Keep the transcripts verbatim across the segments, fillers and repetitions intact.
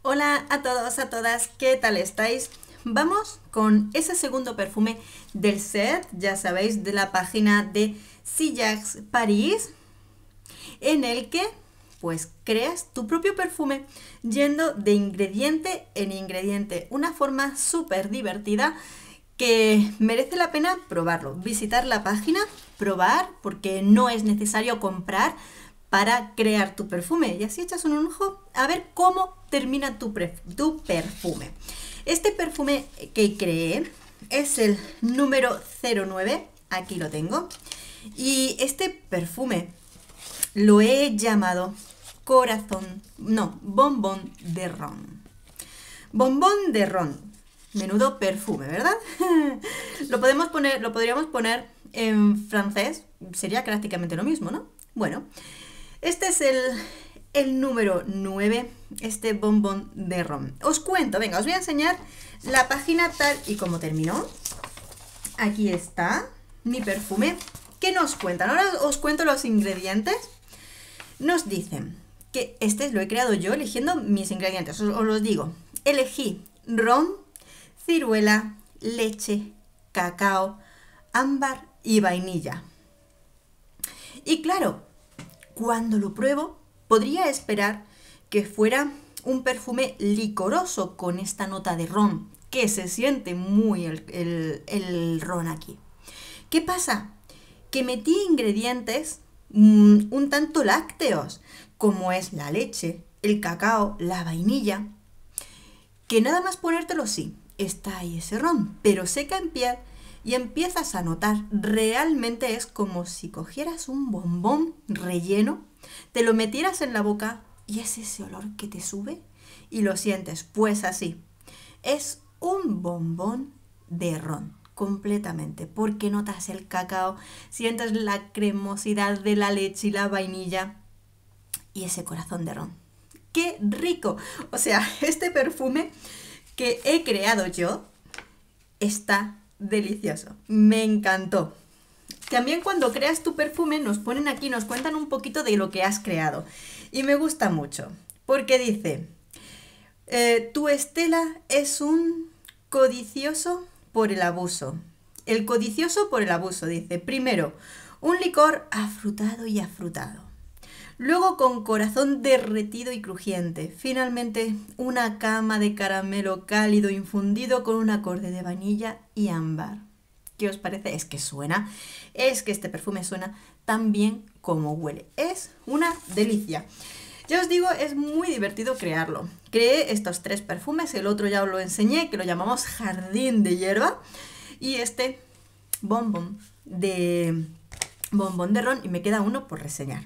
Hola a todos, a todas, ¿qué tal estáis? Vamos con ese segundo perfume del set, ya sabéis, de la página de Sillax Paris, en el que pues creas tu propio perfume yendo de ingrediente en ingrediente, una forma súper divertida que merece la pena probarlo, visitar la página, probar, porque no es necesario comprar para crear tu perfume y así echas un ojo a ver cómo termina tu, tu perfume. Este perfume que creé es el número cero nueve, aquí lo tengo, y este perfume lo he llamado corazón, no, bombón de ron. Bombón de ron, menudo perfume, ¿verdad? lo podemos poner, lo podríamos poner en francés, sería prácticamente lo mismo, ¿no? Bueno, este es el, el número nueve, este bombón de ron. Os cuento, venga, os voy a enseñar la página tal y como terminó. Aquí está mi perfume. ¿Qué nos cuentan? Ahora os cuento los ingredientes. Nos dicen que este lo he creado yo eligiendo mis ingredientes. Os, os los digo. Elegí ron, ciruela, leche, cacao, ámbar y vainilla. Y claro, cuando lo pruebo, podría esperar que fuera un perfume licoroso con esta nota de ron, que se siente muy el, el, el ron aquí. ¿Qué pasa? Que metí ingredientes mmm, un tanto lácteos, como es la leche, el cacao, la vainilla, que nada más ponértelo sí, está ahí ese ron, pero seca en piel y empiezas a notar, realmente es como si cogieras un bombón relleno, te lo metieras en la boca y es ese olor que te sube y lo sientes, pues así, es un bombón de ron, completamente, porque notas el cacao, sientes la cremosidad de la leche y la vainilla y ese corazón de ron. ¡Qué rico! O sea, este perfume que he creado yo está delicioso, me encantó. También cuando creas tu perfume nos ponen aquí, nos cuentan un poquito de lo que has creado y me gusta mucho porque dice eh, tu estela es un codicioso por el abuso. El codicioso por el abuso dice primero un licor afrutado y afrutado, luego con corazón derretido y crujiente, finalmente una cama de caramelo cálido infundido con un acorde de vainilla y ámbar. ¿Qué os parece? Es que suena, es que este perfume suena tan bien como huele. Es una delicia. Ya os digo, es muy divertido crearlo. Creé estos tres perfumes, el otro ya os lo enseñé, que lo llamamos jardín de hierba, y este bombón de, bombón de ron, y me queda uno por reseñar.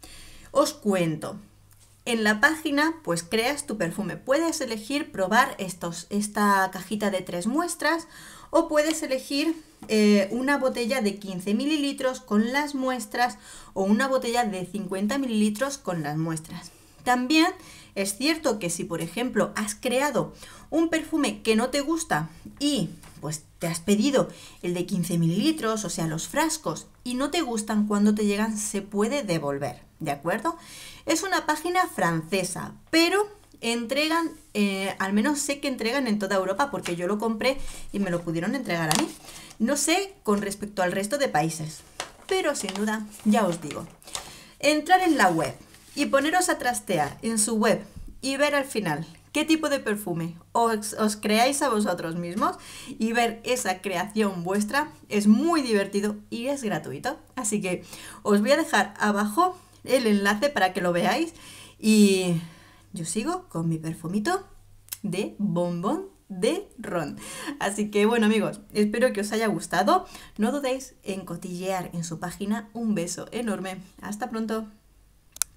Os cuento. En la página, pues creas tu perfume. Puedes elegir probar estos, esta cajita de tres muestras o puedes elegir eh, una botella de quince mililitros con las muestras o una botella de cincuenta mililitros con las muestras. También es cierto que si, por ejemplo, has creado un perfume que no te gusta y pues te has pedido el de quince mililitros, o sea, los frascos, y no te gustan cuando te llegan, se puede devolver, ¿de acuerdo? Es una página francesa, pero entregan, eh, al menos sé que entregan en toda Europa porque yo lo compré y me lo pudieron entregar a mí. No sé con respecto al resto de países, pero sin duda, ya os digo, entrar en la web y poneros a trastear en su web y ver al final qué tipo de perfume os, os creáis a vosotros mismos y ver esa creación vuestra es muy divertido y es gratuito. Así que os voy a dejar abajo el enlace para que lo veáis y yo sigo con mi perfumito de bombón de ron. Así que bueno amigos, espero que os haya gustado. No dudéis en cotillear en su página. Un beso enorme. Hasta pronto.